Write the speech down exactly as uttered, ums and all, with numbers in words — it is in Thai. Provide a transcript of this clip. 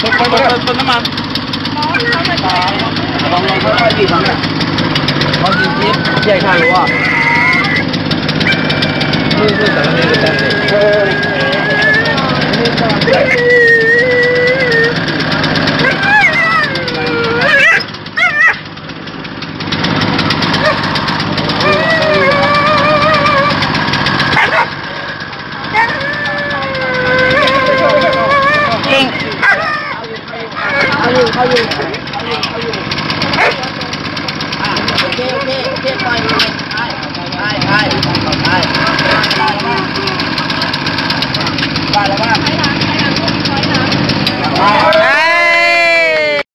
ต้นต้นต้นน้ำมันลองลองค่อยๆบีบมันเนี่ยลองบีบบีบใหญ่ขนาดว่ามือมือแต่ละเมตรแต่ละเมตรเขาอยู่เขาอยู่เขาอยู่เขาอยู่อ่าโอเคโอเคโอเคปล่อยเลยได้ได้ได้ได้ได้แล้วบ้างได้แล้วบ้างได้แล้วบ้าง